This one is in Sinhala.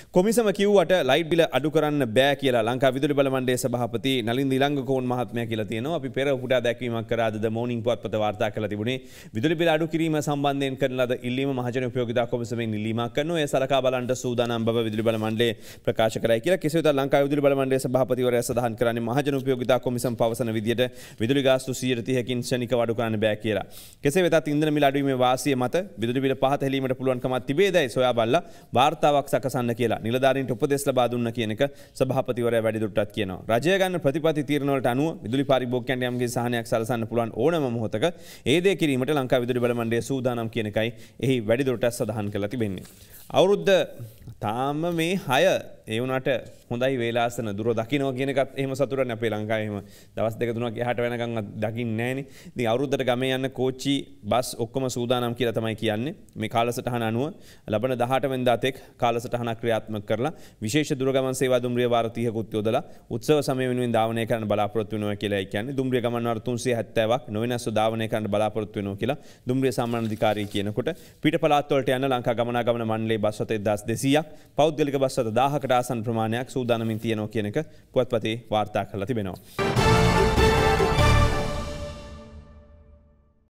කොමිසම කිව්වට ලයිට් බිල අඩු කරන්න බෑ කියලා ලංකා විදුලි බල මණ්ඩලයේ සභාපති නලින් දිලංගකෝන් මහත්මයා කියලා තියෙනවා. අපි පෙර උපුටා දැක්වීමක් කරා ද මෝනින් පුවත්පත වාර්තා කරලා තිබුණේ විදුලි බිල අඩු කිරීම සම්බන්ධයෙන් කරන ලද ඉල්ලීම මහජන උපයෝගිතා කොමිසමෙන් ඉල්ලීමක් කරනවා. ඒ සලකා බලන්න සූදානම් බව විදුලි බල මණ්ඩලය ප්‍රකාශ කරයි කියලා. කෙසේ වෙතත් ලංකා විදුලි බල මණ්ඩලයේ සභාපතිවරයා සඳහන් කරන්නේ මහජන උපයෝගිතා කොමිසම පවසන විදියට විදුලි ගාස්තු 130කින් ශනිකව අඩු කරන්න බෑ කියලා. කෙසේ වෙතත් ඉන්ධන මිල අඩුවීමේ වාසිය මත විදුලි බිල පහත හෙලීමට පුළුවන්කමක් තිබේදයි සොයා බලලා වාර්තාවක් සකසන්න කියලා නිලධාරීන්ට උපදෙස් ලබා දුන්න කියන එක සභාපතිවරයා වැඩිදුරටත් කියනවා. රජය ගන්න ප්‍රතිපත්ති තීරණ වලට අනුව විදුලි පාරිභෝගිකයන්ට යම්කිසි සහනයක් සලසන්න පුළුවන් ඕනම මොහොතක ඒ දේ කිරීමට ලංකා විදුලි බල මණ්ඩලය සූදානම් කියන එකයි එහි වැඩිදුරටත් සඳහන් කරලා තිබෙන්නේ. අවුරුද්ද තාම මේ 6 ඒ වුණාට හොඳයි වේලාසන දුර දකින්න කියන එකත් එහෙම සතුටක් නේ අපේ ලංකාවේ එහෙම දවස් දෙක තුනක් එහාට වෙනකන් දකින්නේ නැහනේ. ඉතින් අවුරුද්දට ගමේ යන කෝච්චි බස් ඔක්කොම සූදානම් කියලා තමයි කියන්නේ. මේ කාලසටහන අනුව ලබන 18 වෙනිදා තෙක් කාලසටහන ක්‍රියාත්මක කරලා විශේෂ දුරගමන් සේවා දුම්රිය වාර 30කුත් යොදලා උත්සව සමය වෙනුවෙන් ධාවනය කරන්න බලාපොරොත්තු වෙනවා කියලා කියන්නේ. දුම්රිය ගමන් වාර 370ක් නොවෙනස්ව ධාවනය කරන්න බලාපොරොත්තු වෙනවා කියලා දුම්රිය සම්මාන අධිකාරිය කියනකොට පිට පළාත් වලට යන ලංකා ගමනාගමන මණ්ඩලයේ බස් රථ 1200ක් පෞද්ගලික බස් රථ 1000කට ආසන්න ප්‍රමාණයක් සූදානමින් තියෙනවා කියන එක පුවත්පතේ වාර්තා කරලා තිබෙනවා.